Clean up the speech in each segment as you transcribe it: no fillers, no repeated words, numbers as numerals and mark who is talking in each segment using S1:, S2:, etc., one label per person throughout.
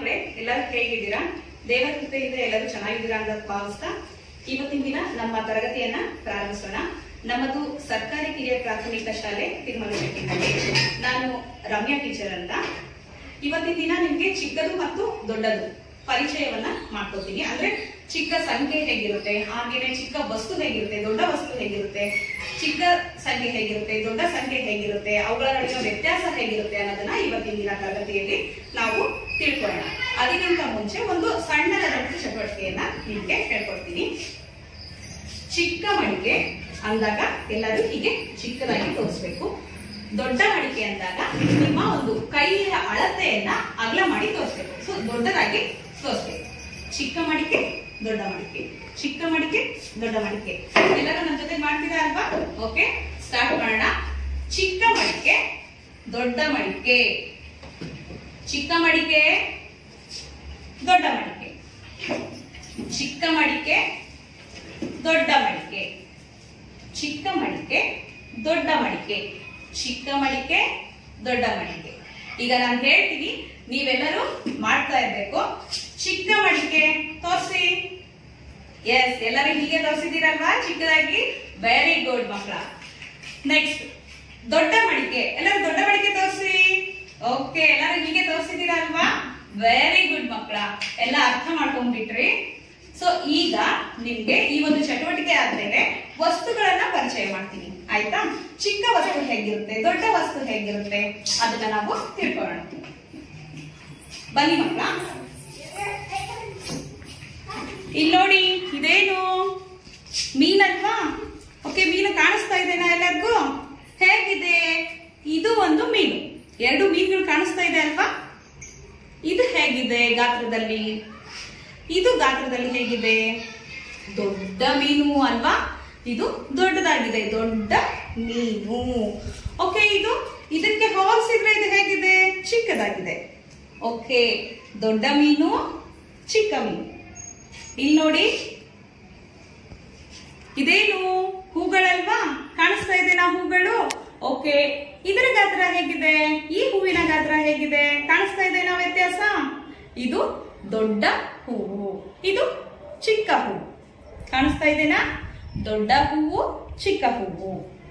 S1: ಮಕ್ಕಳೇ, ಎಲ್ಲರೂ ಹೇಗಿದ್ದೀರಾ? ದೇವರ ಕೃಪೆಯಿಂದ ಎಲ್ಲರೂ ಚೆನ್ನಾಗಿದ್ದೀರಾ ಅಂತ ಭಾವಿಸ್ತಾ ಇವತ್ತಿನ ದಿನ ನಮ್ಮ ತರಗತಿಯನ್ನ ಪ್ರಾರಂಭಿಸೋಣ. ನಮ್ಮದು ಸರ್ಕಾರಿ ಕಿರಿಯ ಪ್ರಾಥಮಿಕ ಶಾಲೆ ತಿರುಮಲಶೆಟ್ಟಿನಲ್ಲಿ. ನಾನು ರಮ್ಯಾ ಟೀಚರ್ ಅಂತ. ಇವತ್ತಿನ ದಿನ ನಿಮ್ಗೆ ಚಿಕ್ಕದು ಮತ್ತು ದೊಡ್ಡದು ಪರಿಚಯವನ್ನ ಮಾಡ್ಕೊತೀನಿ. ಅಂದ್ರೆ ಚಿಕ್ಕ ಸಂಖ್ಯೆ ಹೇಗಿರುತ್ತೆ, ಹಾಗೇನೆ ಚಿಕ್ಕ ವಸ್ತು ಹೇಗಿರುತ್ತೆ, ದೊಡ್ಡ ವಸ್ತು ಹೇಗಿರುತ್ತೆ, ಚಿಕ್ಕ ಸಂಖ್ಯೆ ಹೇಗಿರುತ್ತೆ, ದೊಡ್ಡ ಸಂಖ್ಯೆ ಹೇಗಿರುತ್ತೆ, ಅವುಗಳ ನಡುವಿನ ವ್ಯತ್ಯಾಸ ಹೇಗಿರುತ್ತೆ ಅನ್ನೋದನ್ನ ಇವತ್ತಿನ ದಿನ ತರಗತಿಯಲ್ಲಿ ನಾವು ತಿಳ್ಕೊಳ್ಳೋಣ. ಅದಕ್ಕಿಂತ ಮುಂಚೆ ಒಂದು ಸಣ್ಣದಾದ ಚಟುವಟಿಕೆಯನ್ನ ನಿಮ್ಗೆ ಹೇಳ್ಕೊಡ್ತೀನಿ. ಚಿಕ್ಕ ಮಡಿಕೆ ಅಂದಾಗ ಎಲ್ಲರೂ ಹೀಗೆ ಚಿಕ್ಕದಾಗಿ ತೋರಿಸ್ಬೇಕು. ದೊಡ್ಡ ಮಡಿಕೆ ಅಂದಾಗ ನಿಮ್ಮ ಒಂದು ಕೈಯ ಅಳತೆಯನ್ನ ಅಗಲ ಮಾಡಿ ತೋರಿಸ್ಬೇಕು. ಸೊ ದೊಡ್ಡದಾಗಿ ತೋರಿಸ್ಬೇಕು. ಚಿಕ್ಕ ಮಡಿಕೆ, ದೊಡ್ಡ ಮಡಿಕೆ, ಚಿಕ್ಕ ಮಡಿಕೆ, ದೊಡ್ಡ ಮಡಿಕೆ. ಎಲ್ಲರೂ ನನ್ನ ಜೊತೆ ಮಾಡ್ತೀರಾ ಅಲ್ವಾ? ಓಕೆ, ಸ್ಟಾರ್ಟ್ ಮಾಡೋಣ. ಚಿಕ್ಕ ಮಡಿಕೆ, ದೊಡ್ಡ ಮಡಿಕೆ, ಚಿಕ್ಕ ಮಡಿಕೆ, ದೊಡ್ಡ ಮಡಿಕೆ, ಚಿಕ್ಕ ಮಡಿಕೆ, ದೊಡ್ಡ ಮಡಿಕೆ, ಚಿಕ್ಕ ಮಡಿಕೆ, ದೊಡ್ಡ ಮಡಿಕೆ, ಚಿಕ್ಕ ಮಡಿಕೆ, ದೊಡ್ಡ ಮಡಿಕೆ. ಈಗ ನಾನು ಹೇಳ್ತೀನಿ, ನೀವೆಲ್ಲರೂ ಮಾಡ್ತಾ ಇರ್ಬೇಕು. ಚಿಕ್ಕ ಮಡಿಕೆ ತೋರಿಸಿ. ಎಸ್, ಎಲ್ಲರೂ ಹೀಗೆ ತೋರಿಸಿದ್ದೀರಲ್ವಾ ಚಿಕ್ಕದಾಗಿ? ವೆರಿ ಗುಡ್ ಮಕ್ಕಳ. ನೆಕ್ಸ್ಟ್ ದೊಡ್ಡ ಮಡಿಕೆ. ಎಲ್ಲರೂ ದೊಡ್ಡ ಮಡಿಕೆ ತೋರಿಸಿ. ಓಕೆ, ಎಲ್ಲರೂ ಹೀಗೆ ತೋರಿಸಿದ್ದೀರಲ್ವಾ? ವೆರಿ ಗುಡ್ ಮಕ್ಕಳ. ಎಲ್ಲ ಅರ್ಥ ಮಾಡ್ಕೊಂಡ್ಬಿಟ್ರಿ. ಸೊ ಈಗ ನಿಮ್ಗೆ ಈ ಒಂದು ಚಟುವಟಿಕೆ ಆದ್ಮೇಲೆ ವಸ್ತುಗಳನ್ನ ಪರಿಚಯ ಮಾಡ್ತೀನಿ, ಆಯ್ತಾ? ಚಿಕ್ಕ ವಸ್ತು ಹೇಗಿರುತ್ತೆ, ದೊಡ್ಡ ವಸ್ತು ಹೇಗಿರುತ್ತೆ ಅದನ್ನ ನಾವು ತಿಳ್ಕೊಳ್ಳೋಣ. ಬನ್ನಿ ಮಕ್ಕಳ. ಇಲ್ಲಿ ನೋಡಿ, ಇದೇನು ಮೀನಲ್ವಾ? ಓಕೆ, ಮೀನು ಕಾಣಿಸ್ತಾ ಇದೆನಾ ಎಲ್ಲರಿಗೂ? ಹೇಗಿದೆ? ಇದು ಒಂದು ಮೀನು. ಎರಡು ಮೀನುಗಳು ಕಾಣಿಸ್ತಾ ಇದೆ ಅಲ್ವಾ? ಇದು ಹೇಗಿದೆ ಗಾತ್ರದಲ್ಲಿ? ಇದು ಗಾತ್ರದಲ್ಲಿ ಹೇಗಿದೆ? ದೊಡ್ಡ ಮೀನು ಅಲ್ವಾ? ಇದು ದೊಡ್ಡದಾಗಿದೆ, ದೊಡ್ಡ ಮೀನು. ಓಕೆ, ಇದಕ್ಕೆ ಹೋಲಿಸಿದ್ರೆ ಇದು ಹೇಗಿದೆ? ಚಿಕ್ಕದಾಗಿದೆ. ಓಕೆ, ದೊಡ್ಡ ಮೀನು, ಚಿಕ್ಕ ಮೀನು. ಇಲ್ಲಿ ನೋಡಿ, ಇದೇನು? ಹೂಗಳಲ್ವಾ? ಕಾಣಿಸ್ತಾ ಇದೆನಾ ಹೂಗಳು? ಓಕೆ, ಇದರ ಗಾತ್ರ ಹೇಗಿದೆ? ಈ ಹೂವಿನ ಗಾತ್ರ ಹೇಗಿದೆ? ಕಾಣಿಸ್ತಾ ಇದೆನಾ ವ್ಯತ್ಯಾಸ? ಇದು ದೊಡ್ಡ ಹೂವು, ಇದು ಚಿಕ್ಕ ಹೂವು. ಕಾಣಿಸ್ತಾ ಇದೆನಾ? ದೊಡ್ಡ ಹೂವು, ಚಿಕ್ಕ ಹೂವು.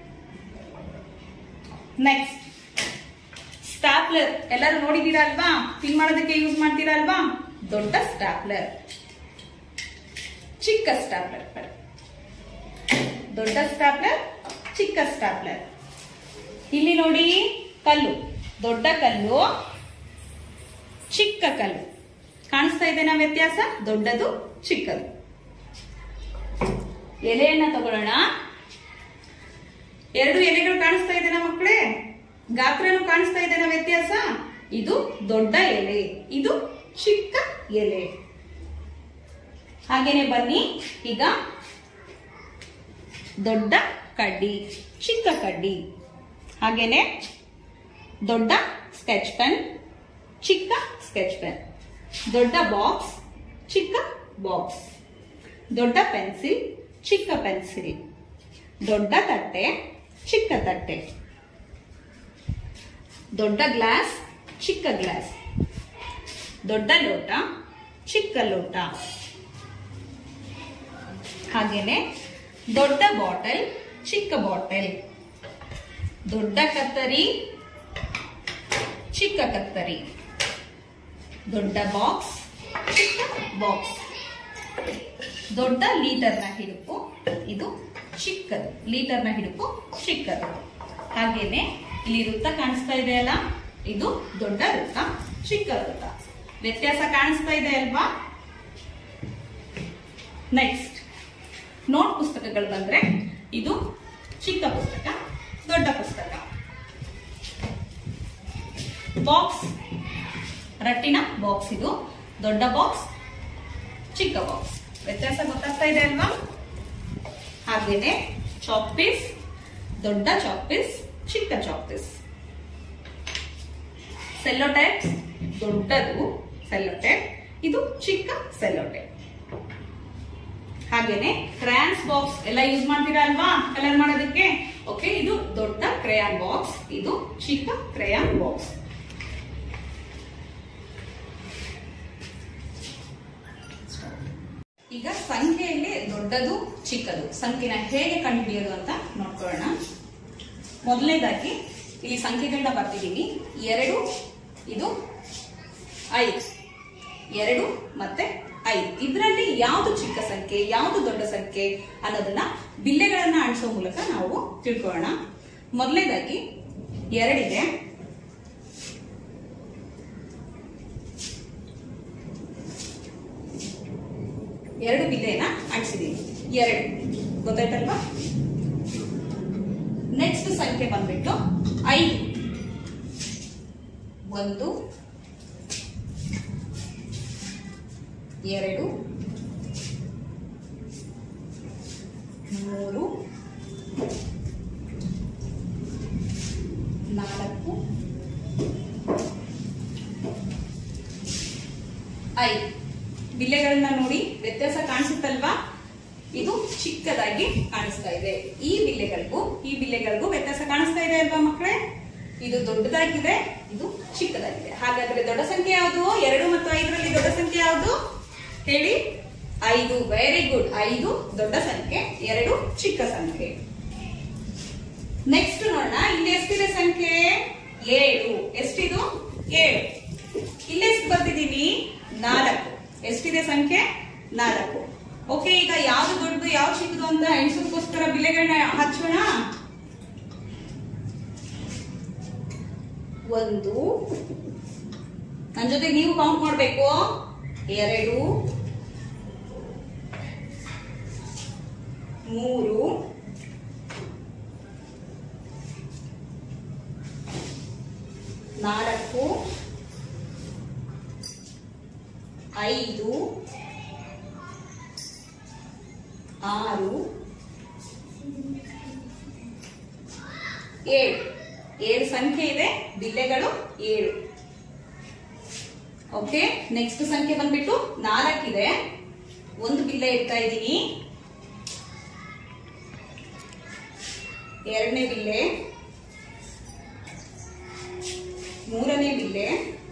S1: Next stapler. ಎಲ್ಲರೂ ನೋಡಿದೀರಾ ಅಲ್ವಾ? ಫಿಲ್ ಮಾಡೋದಕ್ಕೆ ಯೂಸ್ ಮಾಡ್ತೀರಾ ಅಲ್ವಾ? ದೊಡ್ಡ ಸ್ಟಾಪ್ಲರ್, ಚಿಕ್ಕ ಸ್ಟಾಪ್ಲರ್. ದೊಡ್ಡ ಸ್ಟಾಪ್ಲರ್, ಚಿಕ್ಕ ಸ್ಟಾಪ್ಲರ್. ಇಲ್ಲಿ ನೋಡಿ, ಕಲ್ಲು. ದೊಡ್ಡ ಕಲ್ಲು, ಚಿಕ್ಕ ಕಲ್ಲು. ಕಾಣಿಸ್ತಾ ಇದೆನಾ ವ್ಯತ್ಯಾಸ? ದೊಡ್ಡದು, ಚಿಕ್ಕದು. ಎಲೆಯನ್ನ ತಗೊಳ್ಳೋಣ. ಎರಡು ಎಲೆಗಳು ಕಾಣಿಸ್ತಾ ಇದೆನಾ ಮಕ್ಕಳೇ? ಗಾತ್ರನು ಕಾಣಿಸ್ತಾ ಇದೆನಾ ವ್ಯತ್ಯಾಸ? ಇದು ದೊಡ್ಡ ಎಲೆ, ಇದು ಚಿಕ್ಕ ಎಲೆ. ಹಾಗೇನೆ ಬನ್ನಿ, ಈಗ ದೊಡ್ಡ ಕಡ್ಡಿ, ಚಿಕ್ಕ ಕಡ್ಡಿ. ಹಾಗೇನೆ ದೊಡ್ಡ ಸ್ಕೆಚ್ ಪೆನ್, ಚಿಕ್ಕ ಸ್ಕೆಚ್ ಪೆನ್. ದೊಡ್ಡ ಬಾಕ್ಸ್, ಚಿಕ್ಕ ಬಾಕ್ಸ್. ದೊಡ್ಡ ಪೆನ್ಸಿಲ್, ಚಿಕ್ಕ ಪೆನ್ಸಿಲ್. ದೊಡ್ಡ ತಟ್ಟೆ, ಚಿಕ್ಕ ತಟ್ಟೆ. ದೊಡ್ಡ ಗ್ಲಾಸ್, ಚಿಕ್ಕ ಗ್ಲಾಸ್. ದೊಡ್ಡ ಲೋಟ, ಚಿಕ್ಕ ಲೋಟ. ಹಾಗೇನೆ ದೊಡ್ಡ ಬಾಟಲ್, ಚಿಕ್ಕ ಬಾಟಲ್. ದೊಡ್ಡ ಕತ್ತರಿ, ಚಿಕ್ಕ ಕತ್ತರಿ. ದೊಡ್ಡ ಬಾಕ್ಸ್, ಚಿಕ್ಕ ಬಾಕ್ಸ್. ದೊಡ್ಡ ಲೀಟರ್ನ ಹಿಡುಪು, ಇದು ಚಿಕ್ಕದು. ಲೀಟರ್ನ ಹಿಡುಪು ಚಿಕ್ಕದು. ಹಾಗೇನೆ ಇಲ್ಲಿ ವೃತ್ತ ಕಾಣಿಸ್ತಾ ಇದೆ ಅಲ್ಲ? ಇದು ದೊಡ್ಡ ವೃತ್ತ, ಚಿಕ್ಕ ವೃತ್ತ. ವ್ಯತ್ಯಾಸ ಕಾಣಿಸ್ತಾ ಇದೆ ಅಲ್ವಾ? ನೆಕ್ಸ್ಟ್ ನೋಟ್ ಪುಸ್ತಕಗಳು ಬಂದ್ರೆ, ಇದು ಚಿಕ್ಕ ಪುಸ್ತಕ, ದೊಡ್ಡ ಪುಸ್ತಕ. ಬಾಕ್ಸ್, ರಟ್ಟಿನ ಬಾಕ್ಸ್. ಇದು ದೊಡ್ಡ ಬಾಕ್ಸ್, ಚಿಕ್ಕ ಬಾಕ್ಸ್. ವ್ಯತ್ಯಾಸ ಗೊತ್ತಾಗ್ತಾ ಇದೆ ಅಲ್ವಾ? ಹಾಗೇನೆ ಚಾಕ್ ಪೀಸ್, ದೊಡ್ಡ ಚಾಕ್ ಪೀಸ್, ಚಿಕ್ಕ ಚಾಕ್ ಪೀಸ್. ಸೆಲ್ಲೋಟೇಪ್, ದೊಡ್ಡದು ಸೆಲ್ಲೋಟೇಪ್, ಇದು ಚಿಕ್ಕ ಸೆಲ್ಲೋಟೇಪ್. ಹಾಗೇನೆ ಕ್ರಯಾನ್ಸ್ ಬಾಕ್ಸ್ ಎಲ್ಲ ಯೂಸ್ ಮಾಡ್ತೀರಾ ಅಲ್ವಾ ಕಲರ್ ಮಾಡೋದಕ್ಕೆ? ಓಕೆ, ಇದು ದೊಡ್ಡ ಕ್ರೇಯಾನ್ ಬಾಕ್ಸ್, ಇದು ಚಿಕ್ಕ ಕ್ರೇಯಾನ್ ಬಾಕ್ಸ್. ಈಗ ಸಂಖ್ಯೆಯಲ್ಲಿ ದೊಡ್ಡದು ಚಿಕ್ಕದು ಸಂಖ್ಯೆನ ಹೇಗೆ ಕಂಡುಹಿಡಿಯೋದು ಅಂತ ನೋಡ್ಕೊಳ್ಳೋಣ. ಮೊದಲನೇದಾಗಿ ಇಲ್ಲಿ ಸಂಖ್ಯೆಗಳನ್ನ ಬರ್ತಿದೀವಿ. 2, ಇದು 5, 2 ಮತ್ತೆ 5. ಇದರಲ್ಲಿ ಯಾವುದು ಚಿಕ್ಕ ಸಂಖ್ಯೆ ಯಾವುದು ದೊಡ್ಡ ಸಂಖ್ಯೆ ಅನ್ನೋದನ್ನ ಬಿಲ್ಲೆಗಳನ್ನ ಅಣಿಸೋ ಮೂಲಕ ನಾವು ತಿಳ್ಕೊಳ್ಳೋಣ. ಮೊದಲನೇದಾಗಿ 2 ಇದೆ. 2 ಬಿಲ್ಲೆನ ಅಣಿಸಿದೀವಿ. 2 ಗೊತ್ತಾಯ್ತಲ್ವಾ? ನೆಕ್ಸ್ಟ್ ಸಂಖ್ಯೆ ಬಂದ್ಬಿಟ್ಟು 5. 1, 2, 3, 4, 5. ಬಿಲ್ಲೆಗಳನ್ನ ನೋಡಿ ವ್ಯತ್ಯಾಸ ಕಾಣಿಸುತ್ತಲ್ವಾ? ಇದು ಚಿಕ್ಕದಾಗಿ ಕಾಣಿಸ್ತಾ ಇದೆ. ಈ ಬಿಲ್ಲೆಗಳಿಗೂ ವ್ಯತ್ಯಾಸ ಕಾಣಿಸ್ತಾ ಇದೆ ಅಲ್ವಾ ಮಕ್ಕಳೇ? ಇದು ದೊಡ್ಡದಾಗಿದೆ, ಇದು ಚಿಕ್ಕದಾಗಿದೆ. ಹಾಗಾದ್ರೆ ದೊಡ್ಡ ಸಂಖ್ಯೆ ಯಾವುದು? 2 ಮತ್ತು 5ರಲ್ಲಿ ದೊಡ್ಡ ಸಂಖ್ಯೆ ಯಾವುದು ಹೇಳಿ? 5. Very good. 5 ದೊಡ್ಡ ಸಂಖ್ಯೆ, 2 ಚಿಕ್ಕ ಸಂಖ್ಯೆ. ನೆಕ್ಸ್ಟ್ ನೋಡೋಣ. ಇಲ್ಲಿ ಎಷ್ಟಿದೆ ಸಂಖ್ಯೆ? 7. ಎಷ್ಟಿದು? 7. ಇಲ್ಲಿ ಎಷ್ಟು ಬರ್ತಿದೀವಿ? 4. ಎಷ್ಟಿದೆ ಸಂಖ್ಯೆ? 4. ಓಕೆ, ಈಗ ಯಾವ್ದು ದೊಡ್ಡದು ಯಾವ್ದು ಚಿಕ್ಕದು ಅಂತ ಎಣಿಸೋದಕ್ಕೋಸ್ಕರ ಬಿಲ್ಲೆಗಳನ್ನ ಹಚ್ಚೋಣ. 1, ನನ್ನ ಜೊತೆ ನೀವು ಕೌಂಟ್ ಮಾಡಬೇಕು. 2, 3, 4, 5, 6, 7. 7 ಸಂಖ್ಯೆ ಇದೆ, ಬಿಲ್ಲೆಗಳು 7. ಓಕೆ, ನೆಕ್ಸ್ಟ್ ಸಂಖ್ಯೆ ಬಂದ್ಬಿಟ್ಟು 4 ಇದೆ. 1 ಬಿಲ್ಲೆ ಇಡ್ತಾ ಇದ್ದೀನಿ. 2ನೇ ಬಿಲ್ಲೆ, 3ನೇ ಬಿಲ್ಲೆ,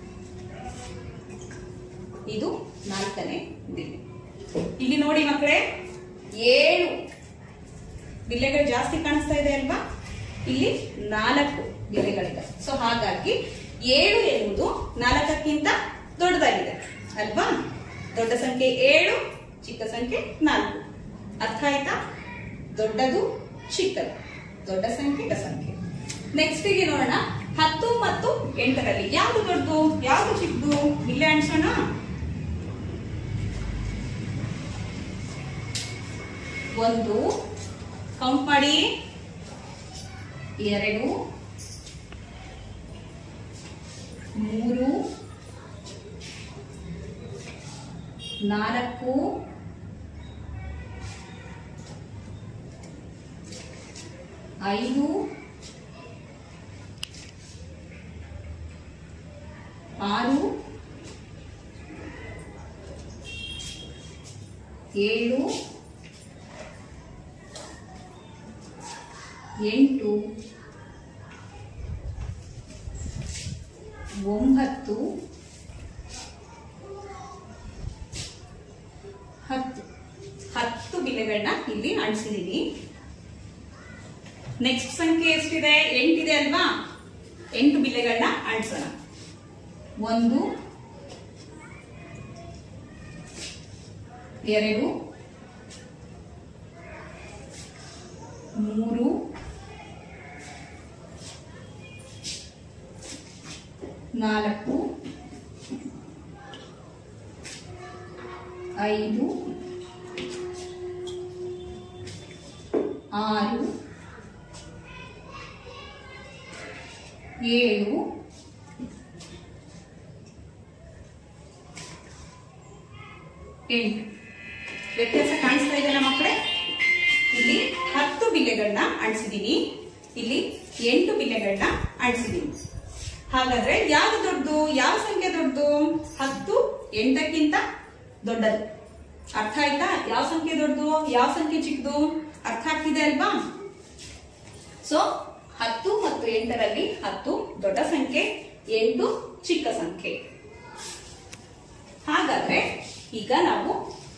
S1: ಇದು 4ನೇ ಬಿಲ್ಲೆ. ಇಲ್ಲಿ ನೋಡಿ ಮಕ್ಕಳೇ, 7 ಬಿಲ್ಲೆಗಳು ಜಾಸ್ತಿ ಕಾಣಿಸ್ತಾ ಇದೆ ಅಲ್ವಾ? ಇಲ್ಲಿ 4 ಬಿಲ್ಲೆಗಳಿದೆ. ಸೊ ಹಾಗಾಗಿ 7 ಎನ್ನುವುದು 4ಕ್ಕಿಂತ ದೊಡ್ಡದಾಗಿದೆ ಅಲ್ವಾ? ದೊಡ್ಡ ಸಂಖ್ಯೆ 7, ಚಿಕ್ಕ ಸಂಖ್ಯೆ 4. ಅರ್ಥ ಆಯ್ತಾ? ದೊಡ್ಡದು ಚಿಕ್ಕದು, ದೊಡ್ಡ ಸಂಖ್ಯೆ ಚಿಕ್ಕ ಸಂಖ್ಯೆ. ನೆಕ್ಸ್ಟ್ ಗೆ ನೋಡೋಣ. 10 ಮತ್ತು 8ರಲ್ಲಿ ಯಾವುದು ದೊಡ್ಡದು ಯಾವುದು ಚಿಕ್ಕದು? ಬಿಲ್ಲೆ ಅಣಿಸೋಣ. 1 ಕೌಂಟ್ ಮಾಡಿ. 2, 3, 4, 5, 6, 7, 8, 9, 10 ಬಿಲ್ಲೆಗಳನ್ನ ಇಲ್ಲಿ ಅಣಿಸಿದೀನಿ. ನೆಕ್ಸ್ಟ್ ಸಂಖ್ಯೆ ಎಷ್ಟಿದೆ? 8 ಇದೆ ಅಲ್ವಾ? 8 ಬಿಲ್ಲೆಗಳನ್ನ ಅಣಿಸೋಣ. 1, 2, 3, 4, 5, 6, 7, 8. ವ್ಯತ್ಯಾಸ ಕಾಣಿಸ್ತಾ ಇದೆಯಲ್ಲ ಮಕ್ಕಳೇ? ಇಲ್ಲಿ 10 ಬಿಲ್ಲೆಗಳನ್ನ ಅಣಿಸಿದೀನಿ, ಇಲ್ಲಿ 8 ಬಿಲ್ಲೆಗಳನ್ನ ಅಣಿಸಿದೀನಿ. ಹಾಗಾದ್ರೆ ಯಾವ್ದು ದೊಡ್ಡದು? ಯಾವ ಸಂಖ್ಯೆ ದೊಡ್ಡದು? 10 8ಕ್ಕಿಂತ ದೊಡ್ಡದು. ಅರ್ಥ ಆಯ್ತಾ? ಯಾವ ಸಂಖ್ಯೆ ದೊಡ್ಡದು ಯಾವ ಸಂಖ್ಯೆ ಚಿಕ್ಕದು? ಅರ್ಥ ಆಗ್ತಿದೆ ಅಲ್ವಾ? ಸೊ 10 ಮತ್ತು 8ರಲ್ಲಿ 10 ದೊಡ್ಡ ಸಂಖ್ಯೆ, 8 ಚಿಕ್ಕ ಸಂಖ್ಯೆ. ಹಾಗಾದ್ರೆ ಈಗ ನಾವು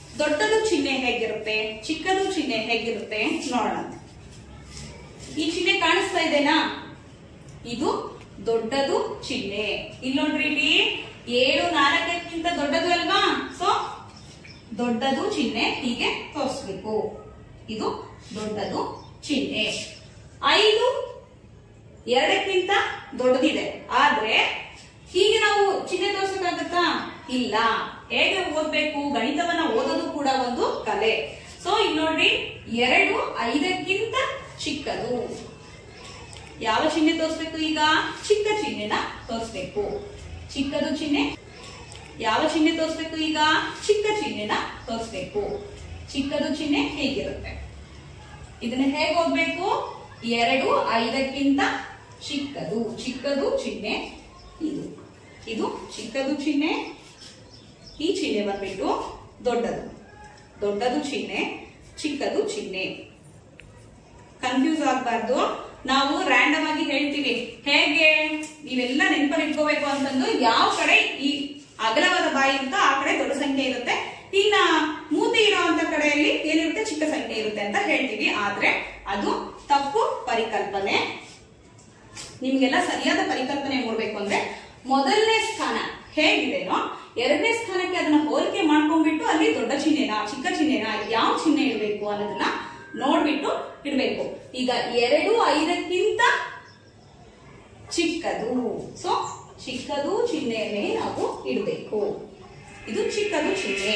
S1: ದೊಡ್ಡದು ಚಿಹ್ನೆ ಹೇಗಿರುತ್ತೆ, ಚಿಕ್ಕದು ಚಿಹ್ನೆ ಹೇಗಿರುತ್ತೆ ನೋಡೋಣ. ಈ ಚಿಹ್ನೆ ಕಾಣಿಸ್ತಾ ಇದೆನಾ? ಇದು ದೊಡ್ಡದು ಚಿಹ್ನೆ. ಇಲ್ಲಿ ನೋಡ್ರಿ, ಇಲ್ಲಿ 7 4ಕ್ಕಿಂತ ದೊಡ್ಡದು ಅಲ್ವಾ? ಸೊ ದೊಡ್ಡದು ಚಿಹ್ನೆ ಹೀಗೆ ತೋರಿಸ್ಬೇಕು. ಇದು ದೊಡ್ಡದು ಚಿಹ್ನೆ. 5 2ಕ್ಕಿಂತ ದೊಡ್ಡದಿದೆ, ಆದ್ರೆ ಹೀಗೆ ನಾವು ಚಿಹ್ನೆ ತೋರಿಸಕ್ಕಾಗತ್ತಾ? ಇಲ್ಲ. ಹೇಗೆ ಓದ್ಬೇಕು? ಗಣಿತವನ್ನ ಓದೋದು ಕೂಡ ಒಂದು ಕಲೆ. ಸೊ ಇಲ್ಲಿ ನೋಡ್ರಿ, 2 5ಕ್ಕಿಂತ ಚಿಕ್ಕದು. ಯಾವ ಚಿಹ್ನೆ ತೋರಿಸ್ಬೇಕು? ಈಗ ಚಿಕ್ಕ ಚಿಹ್ನೆನ ತೋರಿಸ್ಬೇಕು. ಚಿಕ್ಕದು ಚಿಹ್ನೆ. ಯಾವ ಚಿಹ್ನೆ ತೋರಿಸ್ಬೇಕು? ಈಗ ಚಿಕ್ಕ ಚಿಹ್ನೆನ ತೋರಿಸ್ಬೇಕು. ಚಿಕ್ಕದು ಚಿಹ್ನೆ ಹೇಗಿರುತ್ತೆ? ಇದನ್ನ ಹೇಗೆ ಓದ್ಬೇಕು? 2 5ಕ್ಕಿಂತ ಚಿಕ್ಕದು. ಚಿಕ್ಕದು ಚಿಹ್ನೆ ಇದು. ಇದು ಚಿಕ್ಕದು ಚಿಹ್ನೆ. ಈ ಚಿಹ್ನೆ ಬಂದ್ಬಿಟ್ಟು ದೊಡ್ಡದು. ದೊಡ್ಡದು ಚಿಹ್ನೆ, ಚಿಕ್ಕದು ಚಿಹ್ನೆ. ಕನ್ಫ್ಯೂಸ್ ಆಗಬಾರ್ದು. ನಾವು ರ್ಯಾಂಡಮ್ ಆಗಿ ಹೇಳ್ತೀವಿ. ಹೇಗೆ ನೀವೆಲ್ಲ ನೆನಪಲ್ಲಿ ಇಟ್ಕೋಬೇಕು ಅಂತಂದು, ಯಾವ ಕಡೆ ಈ ಅಗಲವಾದ ಬಾಯಿ ಅಂತ ಆ ಕಡೆ ದೊಡ್ಡ ಸಂಖ್ಯೆ ಇರುತ್ತೆ, ಇನ್ನ ಮೂತಿ ಇರೋಂತ ಕಡೆಯಲ್ಲಿ ಏನಿರುತ್ತೆ, ಚಿಕ್ಕ ಸಂಖ್ಯೆ ಇರುತ್ತೆ ಅಂತ ಹೇಳ್ತೀವಿ. ಆದ್ರೆ ಅದು ತಪ್ಪು ಪರಿಕಲ್ಪನೆ. ನಿಮ್ಗೆಲ್ಲ ಸರಿಯಾದ ಪರಿಕಲ್ಪನೆ ಮೂಡಬೇಕು ಅಂದ್ರೆ ಮೊದಲನೇ ಸ್ಥಾನ ಹೇಗಿದೆನೋ ಎರಡನೇ ಸ್ಥಾನಕ್ಕೆ ಅದನ್ನ ಹೋಲಿಕೆ ಮಾಡ್ಕೊಂಡ್ಬಿಟ್ಟು ಅಲ್ಲಿ ದೊಡ್ಡ ಚಿಹ್ನೆನಾ ಚಿಕ್ಕ ಚಿಹ್ನೆನಾ ಯಾವ ಚಿಹ್ನೆ ಇಡಬೇಕು ಅನ್ನೋದನ್ನ ನೋಡ್ಬಿಟ್ಟು ಇಡಬೇಕು. ಈಗ 2 5ಕ್ಕಿಂತ ಚಿಕ್ಕದು. ಸೊ ಚಿಕ್ಕದು ಚಿಹ್ನೆಯನ್ನೇ ನಾವು ಇಡಬೇಕು. ಇದು ಚಿಕ್ಕದು ಚಿಹ್ನೆ,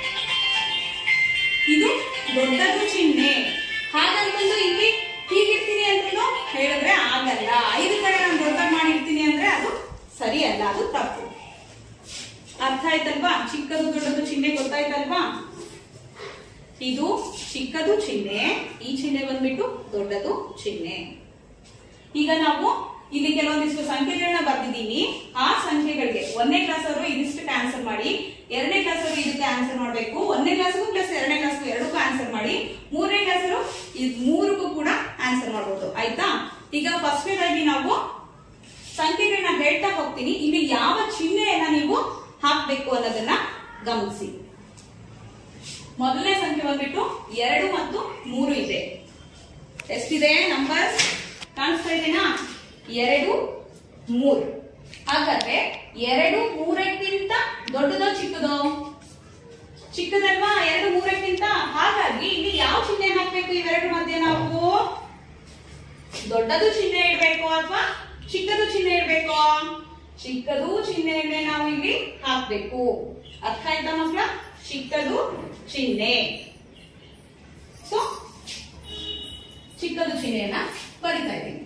S1: ಇದು ದೊಡ್ಡದು ಚಿಹ್ನೆ. ಹಾಗಂತಂದು ಇಲ್ಲಿ ಹೀಗಿರ್ತೀನಿ ಅಂತಂದು ಹೇಳಿದ್ರೆ ಆಗಲ್ಲ. 5 ಕಡೆ ನಾನು ದೊಡ್ಡದಾಗಿ ಮಾಡಿರ್ತೀನಿ ಅಂದ್ರೆ ಅದು ಸರಿ ಅಲ್ಲ, ಅದು ತಪ್ಪು. ಅರ್ಥ ಆಯ್ತಲ್ವಾ? ಚಿಕ್ಕದು ದೊಡ್ಡದು ಚಿಹ್ನೆ ಗೊತ್ತಾಯ್ತಲ್ವಾ? ಇದು ಚಿಕ್ಕದು ಚಿಹ್ನೆ, ಈ ಚಿಹ್ನೆ ಬಂದ್ಬಿಟ್ಟು ದೊಡ್ಡದು ಚಿಹ್ನೆ. ಈಗ ನಾವು ಇಲ್ಲಿ ಕೆಲವೊಂದಿಷ್ಟು ಸಂಖ್ಯೆಗಳನ್ನ ಬರ್ದಿದ್ದೀನಿ. ಆ ಸಂಖ್ಯೆಗಳಿಗೆ 1ನೇ ಕ್ಲಾಸ್ ಅವರು ಇದಿಷ್ಟಕ್ಕೆ ಆನ್ಸರ್ ಮಾಡಿ, 2ನೇ ಕ್ಲಾಸ್ ಅವರು ಇದಕ್ಕೆ ಆನ್ಸರ್ ಮಾಡಬೇಕು. 1ನೇ ಕ್ಲಾಸ್ಗೂ ಪ್ಲಸ್ 2ನೇ ಕ್ಲಾಸ್ಗೂ ಎರಡಕ್ಕೂ ಆನ್ಸರ್ ಮಾಡಿ, 3ನೇ ಕ್ಲಾಸ್ ಅವರು ಮೂರಕ್ಕೂ ಕೂಡ ಆನ್ಸರ್ ಮಾಡಬಹುದು. ಆಯ್ತಾ? ಈಗ ಫಸ್ಟ್ನೇದಾಗಿ ನಾವು ಸಂಖ್ಯೆಗಳನ್ನ ಹೇಳ್ತಾ ಹೋಗ್ತೀನಿ. ಇಲ್ಲಿ ಯಾವ ಚಿಹ್ನೆಯನ್ನ ನೀವು ಹಾಕ್ಬೇಕು ಅನ್ನೋದನ್ನ ಗಮನಿಸಿ. ಮೊದಲನೇ ಸಂಖ್ಯೆ ಬಂದ್ಬಿಟ್ಟು 2 ಮತ್ತು 3 ಇದೆ. ಎಷ್ಟಿದೆ ನಂಬರ್? ಕಾಣಿಸ್ತಾ ಇದೆನಾ? 2 3. ಹಾಗಾದ್ರೆ 2 3ಕ್ಕಿಂತ ದೊಡ್ಡದೋ ಚಿಕ್ಕದೋ? ಚಿಕ್ಕದಲ್ವಾ 2 3ಕ್ಕಿಂತ. ಹಾಗಾಗಿ ಇಲ್ಲಿ ಯಾವ ಚಿಹ್ನೆ ಹಾಕ್ಬೇಕು? ಇವೆರಡು ಮಧ್ಯೆ ನಾವು ದೊಡ್ಡದು ಚಿಹ್ನೆ ಇಡಬೇಕು ಅಥವಾ ಚಿಕ್ಕದು ಚಿಹ್ನೆ ಇಡಬೇಕು? ಚಿಕ್ಕದು ಚಿಹ್ನೆಯನ್ನೇ ನಾವು ಇಲ್ಲಿ ಹಾಕ್ಬೇಕು. ಅರ್ಥ ಆಯ್ತಾ ಮಕ್ಕಳ? ಚಿಕ್ಕದು ಚಿಹ್ನೆ. ಸೊ ಚಿಕ್ಕದು ಚಿಹ್ನೆಯನ್ನ ಬರಿತಾ ಇದ್ದೀನಿ.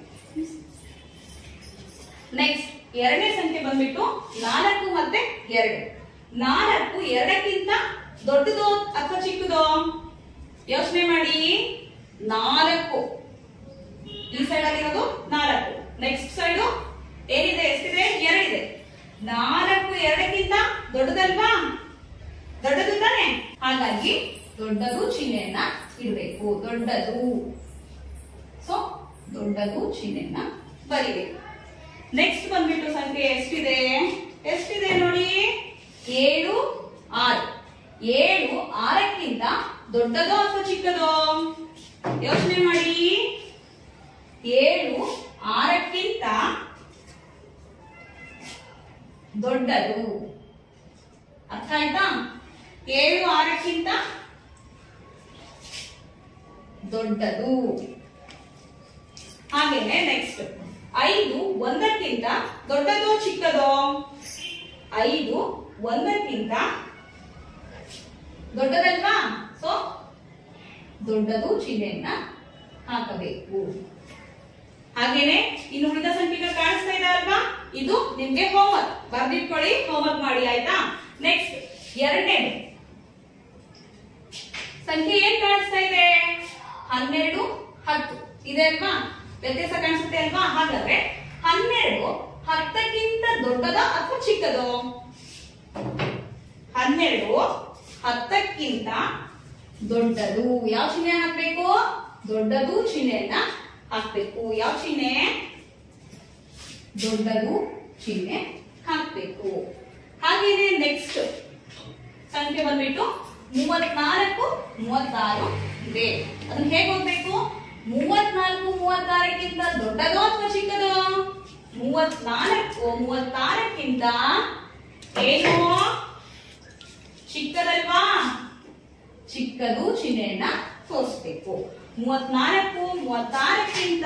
S1: ನೆಕ್ಸ್ಟ್ ಎರಡನೇ ಸಂಖ್ಯೆ ಬಂದ್ಬಿಟ್ಟು 4 ಮತ್ತೆ 2. 4 2ಕ್ಕಿಂತ ದೊಡ್ಡದೋ ಅಥವಾ ಚಿಕ್ಕದೋ? ಯೋಚನೆ ಮಾಡಿ. 4 ಈ ಸೈಡ್ ಆಗಿರೋದು 4. ನೆಕ್ಸ್ಟ್ ಸೈಡ್ ಏನಿದೆ? ಎಷ್ಟಿದೆ? 2 ಇದೆ. 4 2ಕ್ಕಿಂತ ದೊಡ್ಡದಲ್ವಾ? ದೊಡ್ಡದು ತಾನೆ. ಹಾಗಾಗಿ ದೊಡ್ಡದು ಚಿಹ್ನೆಯನ್ನ ಇಡಬೇಕು. ದೊಡ್ಡದು. ಸೊ ದೊಡ್ಡದು ಚಿಹ್ನೆಯನ್ನ ಬರಿಬೇಕು. ನೆಕ್ಸ್ಟ್ ಬಂದ್ಬಿಟ್ಟು ಸಂಖ್ಯೆ ಎಷ್ಟಿದೆ? ಎಷ್ಟಿದೆ ನೋಡಿ? 7 6. 7 6ಕ್ಕಿಂತ ದೊಡ್ಡದೋ ಅಥವಾ ಚಿಕ್ಕದೋ? ಯೋಚನೆ ಮಾಡಿ. 7 6ಕ್ಕಿಂತ ದೊಡ್ಡದು. ಅರ್ಥ ಆಯ್ತಾ? 7 6ಕ್ಕಿಂತ ದೊಡ್ಡದು. ಹಾಗೇನೆ ನೆಕ್ಸ್ಟ್ 5 1ಕ್ಕಿಂತ ದೊಡ್ಡದೋ ಚಿಕ್ಕದೋ? 5 1ಕ್ಕಿಂತ ದೊಡ್ಡದಲ್ವಾ? ಸೊ ದೊಡ್ಡದು ಚಿಹ್ನೆಯನ್ನ ಹಾಕಬೇಕು. ಹಾಗೇನೆ ಇನ್ನು ಉಳಿದ ಸಂಖ್ಯೆಗಳು ಕಾಣಿಸ್ತಾ ಇದೆ ಅಲ್ವಾ? ಇದು ನಿಮ್ಗೆ ಹೋಮ್ವರ್ಕ್. ಬರ್ದಿಟ್ಕೊಳ್ಳಿ, ಹೋಮ್ವರ್ಕ್ ಮಾಡಿ. ಆಯ್ತಾ? ನೆಕ್ಸ್ಟ್ ಎರಡನೇ ಸಂಖ್ಯೆ ಏನ್ ಕಾಣಿಸ್ತಾ ಇದೆ? 12 10 ಇದೆ ಅಲ್ವಾ? ವ್ಯತ್ಯಾಸ ಕಾಣಿಸುತ್ತೆ ಅಲ್ವಾ? ಹಾಗಾದ್ರೆ 12 10ಕ್ಕಿಂತ ದೊಡ್ಡದೋ ಅಥವಾ ಚಿಕ್ಕದೋ? 12 10ಕ್ಕಿಂತ ದೊಡ್ಡದು. ಯಾವ ಚಿಹ್ನೆ ಹಾಕ್ಬೇಕು? ದೊಡ್ಡದು ಚಿಹ್ನೆಯನ್ನ ಹಾಕ್ಬೇಕು. ಯಾವ ಚಿಹ್ನೆ? ದೊಡ್ಡದು ಚಿಹ್ನೆ ಹಾಕ್ಬೇಕು. ಹಾಗೇನೆ ನೆಕ್ಸ್ಟ್ ಸಂಖ್ಯೆ ಬಂದ್ಬಿಟ್ಟು 34 36 ಇದೆ. ಅದನ್ನ ಹೇಗೆ ಹೋಗ್ಬೇಕು? 34 36ಕ್ಕಿಂತ ದೊಡ್ಡದೋ ಅಥವಾ ಚಿಕ್ಕದೋ? 34 36ಕ್ಕಿಂತ ಏನು ಚಿಕ್ಕದಲ್ವಾ? ಚಿಕ್ಕದು ಚಿಹ್ನೆಯನ್ನ ತೋರಿಸ್ಬೇಕು. 34 36ಕ್ಕಿಂತ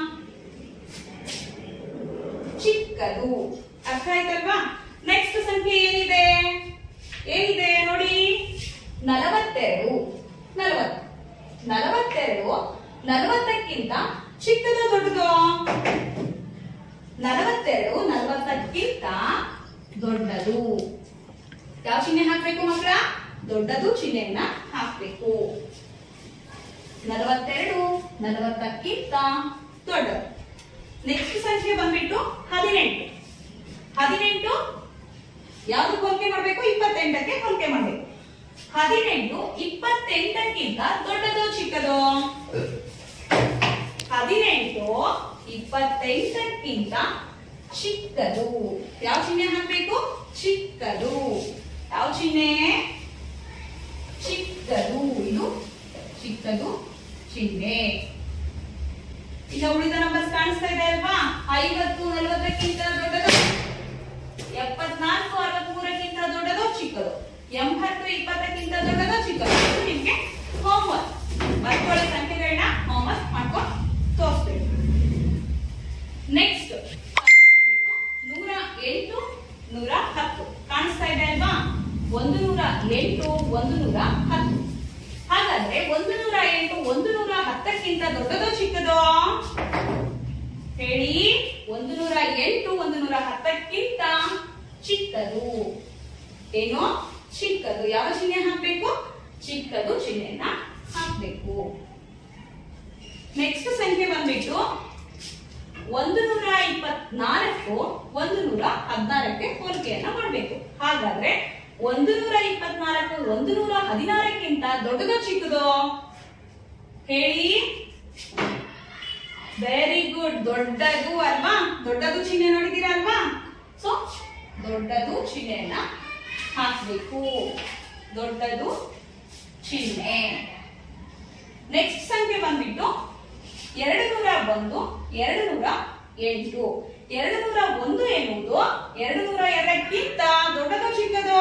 S1: ಚಿಕ್ಕದು. ಅರ್ಥ ಆಯ್ತಲ್ವಾ? ನೆಕ್ಸ್ಟ್ ಸಂಖ್ಯೆ ಏನಿದೆ? ಏನಿದೆ ನೋಡಿ, 42 40ಕ್ಕಿಂತ ಚಿಕ್ಕದೋ ದೊಡ್ಡದೋ? 42 40ಕ್ಕಿಂತ ದೊಡ್ಡದು. ಯಾವ ಚಿಹ್ನೆ ಹಾಕ್ಬೇಕು ಮಕ್ಕಳ? ದೊಡ್ಡದು ಚಿಹ್ನೆಯನ್ನ ಹಾಕ್ಬೇಕು. 42 40ಕ್ಕಿಂತ ದೊಡ್ಡದು. ನೆಕ್ಸ್ಟ್ ಸಂಖ್ಯೆ ಬಂದ್ಬಿಟ್ಟು 18 ಯಾವ್ದು ಹೋಲಿಕೆ ಮಾಡ್ಬೇಕು? 28ಕ್ಕೆ ಹೋಲಿಕೆ ಮಾಡ್ಬೇಕು. 18 28ಕ್ಕಿಂತ ದೊಡ್ಡದೋ ಚಿಕ್ಕದೋ? 18 28ಕ್ಕಿಂತ ಚಿಕ್ಕದು. ಯಾವ ಚಿಹ್ನೆ ಹಾಕ್ಬೇಕು? ಚಿಕ್ಕದು. ಯಾವ ಚಿಹ್ನೆ? ಚಿಕ್ಕದು. ಇದು ಚಿಕ್ಕದು ಚಿಹ್ನೆ. ಇನ್ನು ಉಳಿದ ನಂಬರ್ಸ್ ಕಾಣಿಸ್ತಾ ಇದೆ ಅಲ್ವಾ? 50 40ಕ್ಕಿಂತ ದೊಡ್ಡದು, 74 63ಕ್ಕಿಂತ ದೊಡ್ಡದು ಚಿಕ್ಕದು, 80 20ಕ್ಕಿಂತ ದೊಡ್ಡದು ಚಿಕ್ಕದು. ಇದು ನಿಮ್ಗೆ ಹೋಮ್ವರ್ಕ್. ಬರ್ಕೊಳ್ಳೋ ಸಂಖ್ಯೆಗಳನ್ನ ಹೋಮ್ವರ್ಕ್ ಮಾಡ್ಕೊಂಡು ತೋರಿಸ್ಬೇಕು. ನೆಕ್ಸ್ಟ್ ಬಂದ್ಬಿಟ್ಟು 108 110 ಕಾಣಿಸ್ತಾ ಇದೆ ಅಲ್ವಾ? 108 110. ಹಾಗಾದ್ರೆ 108 110ಕ್ಕಿಂತ ದೊಡ್ಡದೋ ಚಿಕ್ಕದೋ? ಹೇಳಿ. 108 110ಕ್ಕಿಂತ ಚಿಕ್ಕದು. ಏನು? ಚಿಕ್ಕದು. ಯಾವ ಚಿಹ್ನೆ ಹಾಕ್ಬೇಕು? ಚಿಕ್ಕದು ಚಿಹ್ನೆಯನ್ನ ಹಾಕ್ಬೇಕು. ನೆಕ್ಸ್ಟ್ ಸಂಖ್ಯೆ ಬಂದ್ಬಿಟ್ಟು 124 116ಕ್ಕೆ ಹೋಲಿಕೆಯನ್ನ ಮಾಡಬೇಕು. ಹಾಗಾದ್ರೆ 124 116ಕ್ಕಿಂತ ದೊಡ್ಡದೋ ಚಿಕ್ಕದೋ? ಹೇಳಿ. Very good. ದೊಡ್ಡದು ಅಲ್ವಾ? ದೊಡ್ಡದು ಚಿಹ್ನೆ ನೋಡಿದೀರಾ ಅಲ್ವಾ? ಸೊ ದೊಡ್ಡದು ಚಿಹ್ನೆಯನ್ನ ಹಾಕ್ಬೇಕು. ದೊಡ್ಡದು ಚಿಹ್ನೆ. ನೆಕ್ಸ್ಟ್ ಸಂಖ್ಯೆ ಬಂದ್ಬಿಟ್ಟು 201 208. 201 ಎನ್ನುವುದು 202ಕ್ಕಿಂತ ದೊಡ್ಡದೋ ಚಿಕ್ಕದೋ?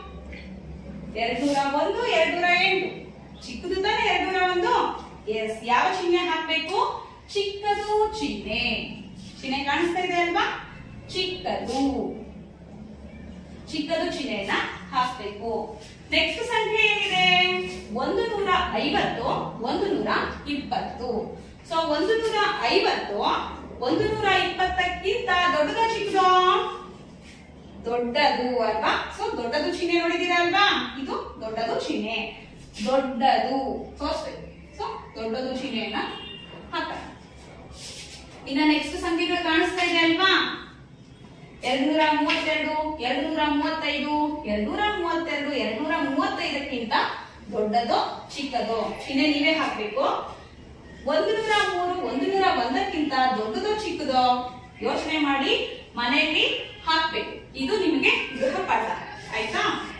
S1: 201 208 ಚಿಕ್ಕದು ತಾನೆ 201? ಎಸ್. ಯಾವ ಚಿಹ್ನೆ ಹಾಕ್ಬೇಕು? ಚಿಕ್ಕದು ಚಿಹ್ನೆ. ಚಿಹ್ನೆ ಕಾಣಿಸ್ತಾ ಇದೆ ಅಲ್ವಾ? ಚಿಕ್ಕದು. ಚಿಕ್ಕದು ಚಿಹ್ನೆಯನ್ನ ಹಾಕ್ಬೇಕು. ನೆಕ್ಸ್ಟ್ ಸಂಖ್ಯೆ ಏನಿದೆ? 150 120. ಸೊ 150 120ಕ್ಕಿಂತ ದೊಡ್ಡದೋ ಚಿಕ್ಕದೋ? ದೊಡ್ಡದು ಅಲ್ವಾ? ಸೊ ದೊಡ್ಡದು ಚಿಹ್ನೆ ನೋಡಿದೀರಾ ಅಲ್ವಾ? ಇದು ದೊಡ್ಡದು ಚಿಹ್ನೆ. ದೊಡ್ಡದು ತೋರಿಸ್ಬೇಕು. ಸೊ ದೊಡ್ಡದು ಚಿಹ್ನೆಯನ್ನ ಹಾಕ. ಇನ್ನ ನೆಕ್ಸ್ಟ್ ಸಂಖ್ಯೆಗಳು ಕಾಣಿಸ್ತಾ ಇದೆ ಅಲ್ವಾ? 232 235 232 235ಕ್ಕಿಂತ ದೊಡ್ಡದೋ ಚಿಕ್ಕದೋ? ಚಿಹ್ನೆ ನೀವೇ ಹಾಕ್ಬೇಕು. 103 101ಕ್ಕಿಂತ ದೊಡ್ಡದೋ ಚಿಕ್ಕದೋ? ಯೋಚನೆ ಮಾಡಿ ಮನೆಯಲ್ಲಿ ಹಾಕ್ಬೇಕು. ಇದು ನಿಮಗೆ ಗೃಹಪಾಠ. ಆಯ್ತಾ?